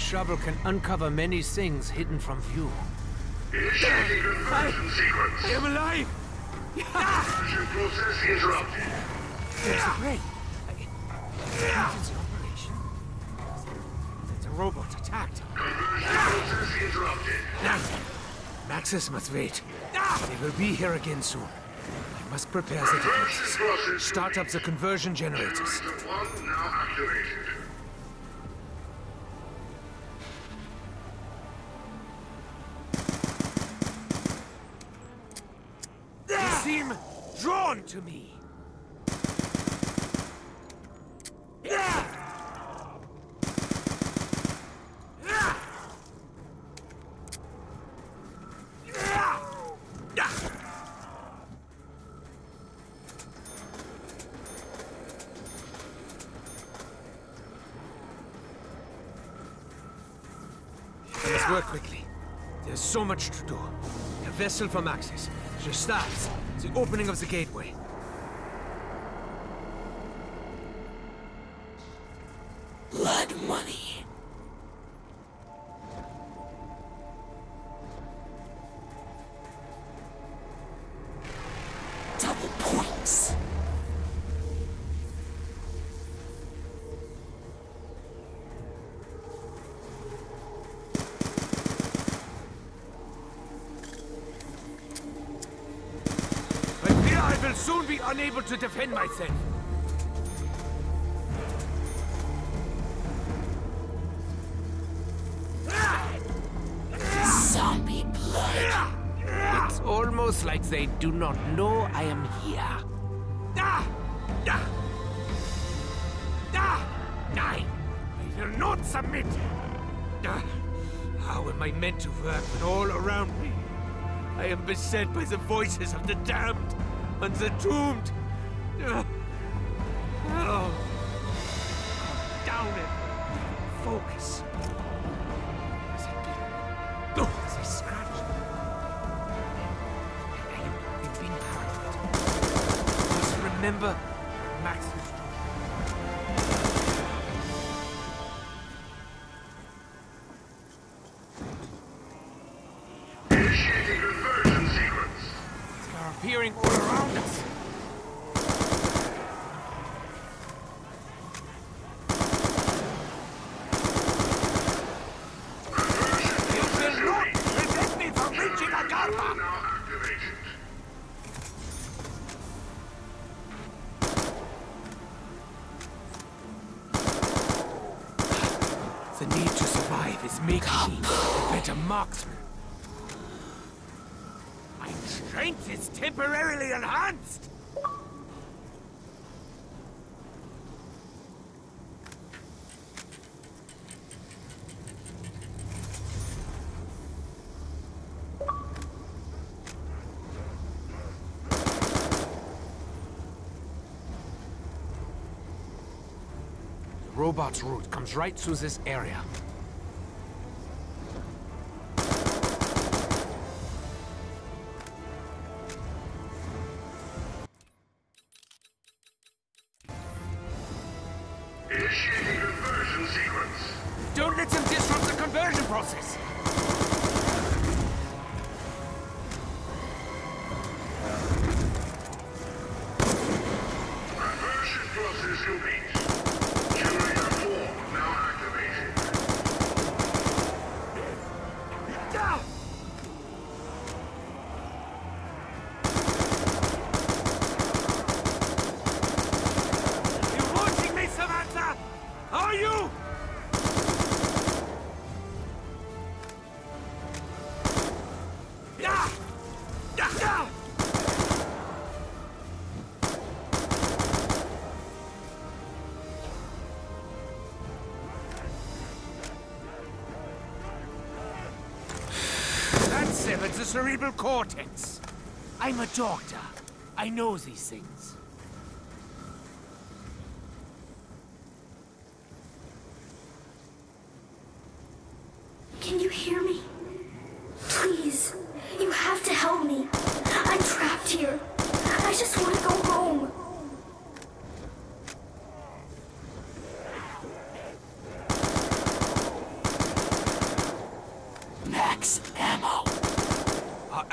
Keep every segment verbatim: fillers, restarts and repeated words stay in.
shovel can uncover many things hidden from view. Initiating conversion sequence. I am alive! Conversion process interrupted. There's a break. Emergency operation. It's a robot attacked. Conversion process interrupted. Now, Maxis must wait. They will be here again soon. I must prepare the defenses. Start up the conversion generators. Generator one now activated. They seem drawn to me. Let's work quickly. There's so much to do. A vessel for Maxis. Gestapo. The opening of the gateway. Blood money. Double points. I will soon be unable to defend myself. Zombie blood. It's almost like they do not know I am here. Ah! Ah! Ah! Nine! I will not submit! Ah! How am I meant to work when all around me I am beset by the voices of the damned and the doomed? Ah! Oh! Calm down and focus. As I beat, no, as I scratch. I am being paranoid. I must remember Max's doom. Initiating conversion sequence. They are appearing all around us. You will not prevent me from reaching Agartha! Now activated. The need to survive is making me a better marksman. My strength is temporarily enhanced! The robot's route comes right through this area. Initiating conversion sequence. Don't let them disrupt the conversion process! Conversion process complete. Generator four now activated. Ah! You watching me, Samantha? Are you? Yeah! Yeah! Yeah! That severed the cerebral cortex. I'm a doctor. I know these things. Can you hear me? Please, you have to help me. I'm trapped here. I just want to go home.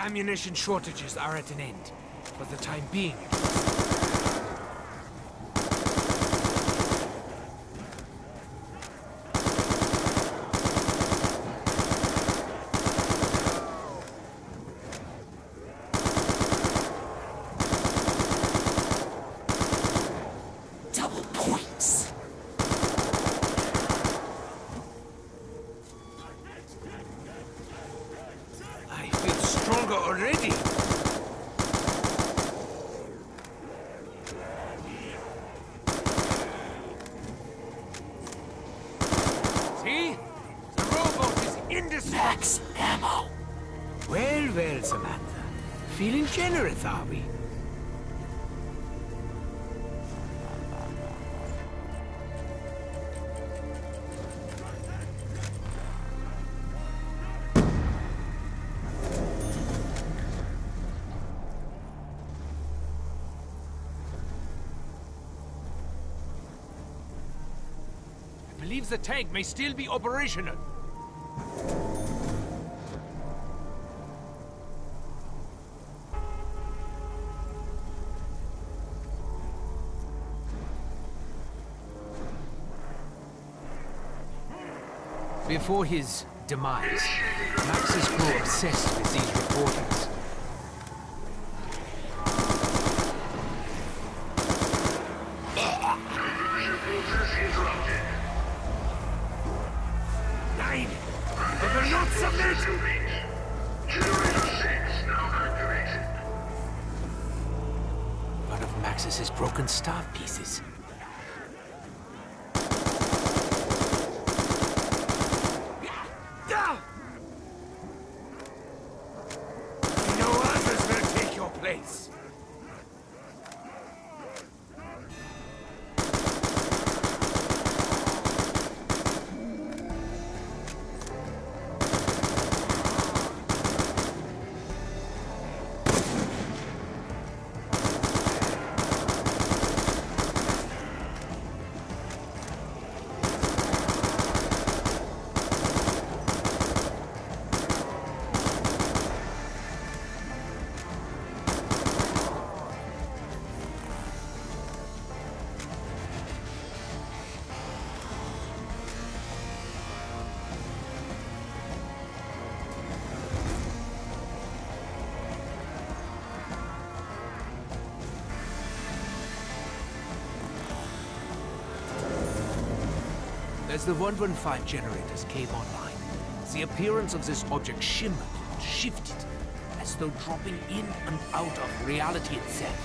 ammunition shortages are at an end. For the time being. Double points. I feel stronger already. See? The rowboat is indestructible. Max ammo. Well, well, Samantha. Feeling generous, are we? I believe the tank may still be operational. Before his demise, Maxis grew obsessed with these recordings. Conversion process interrupted. Nine! I will not submit! Process complete. Generator six now activated. One of Maxis's broken staff pieces. No others will take your place. As the one one five generators came online, the appearance of this object shimmered and shifted, as though dropping in and out of reality itself.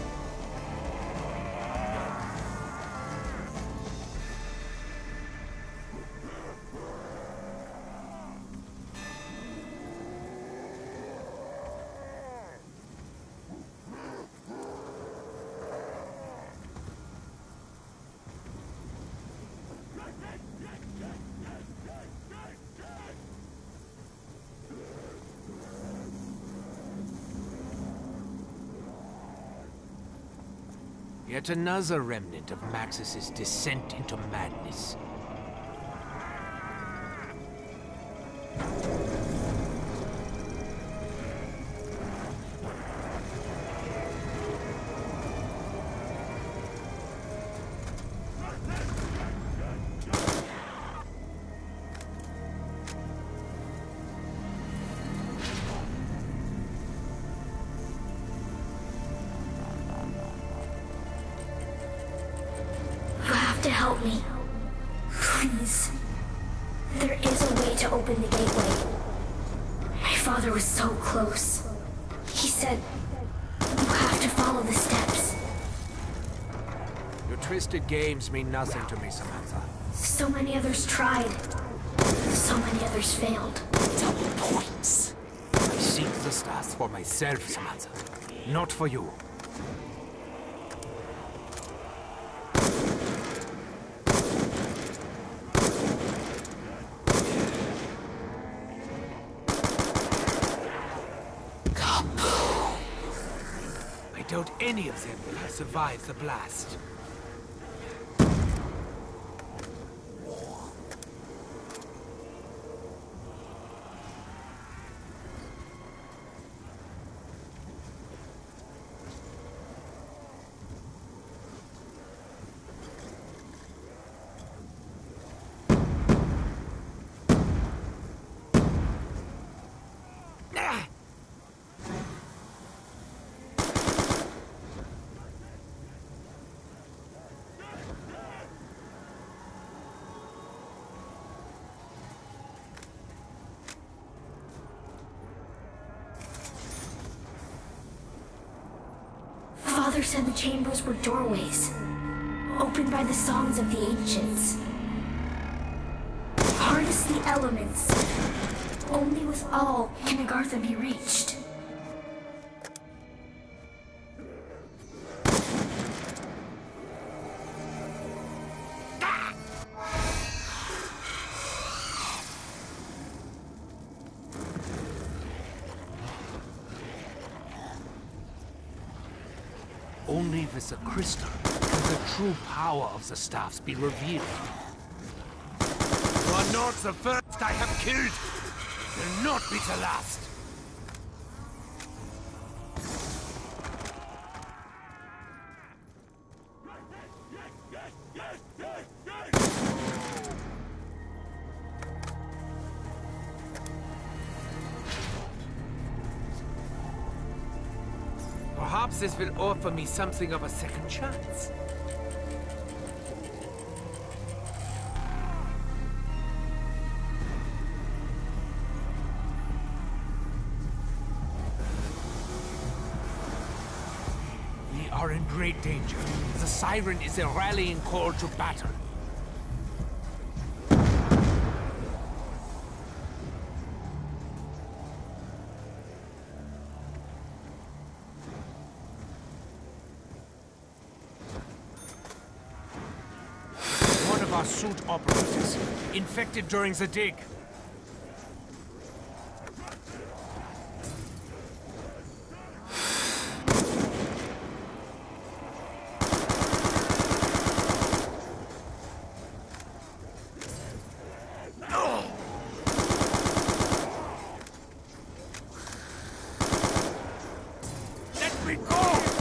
Yet another remnant of Maxis's descent into madness. To help me. Please. There is a way to open the gateway. My father was so close. He said, you have to follow the steps. Your twisted games mean nothing to me, Samantha. So many others tried. So many others failed. Double points. I seek the stars for myself, Samantha. Not for you. I doubt any of them will have survived the blast. Father said the chambers were doorways, opened by the songs of the ancients. Harness the elements. Only with all can Agartha be reached. Only with the crystal can the true power of the staffs be revealed. You are not the first I have killed. Will not be the last. Perhaps this will offer me something of a second chance. We are in great danger. The siren is a rallying call to battle. Our suit operators, infected during the dig. Let me go!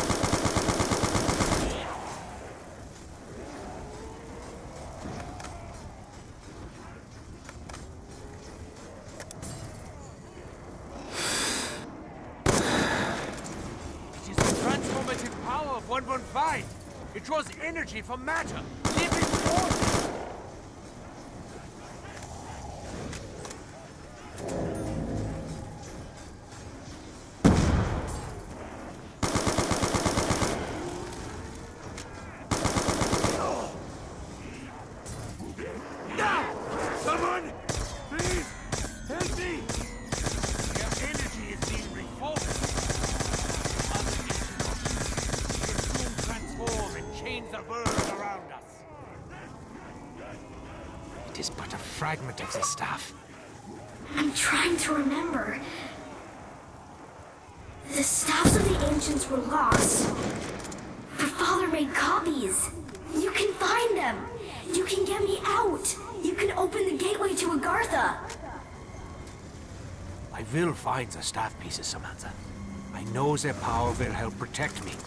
one one five. It draws energy from matter, living force. Now! Someone! Please! Help me! Their energy is being refocused. Change the world around us. It is but a fragment of the staff. I'm trying to remember. The staffs of the ancients were lost. Your father made copies. You can find them. You can get me out. You can open the gateway to Agartha. I will find the staff pieces, Samantha. I know their power will help protect me.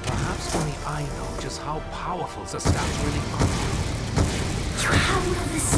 Only I know just how powerful the staff really are. You have one of the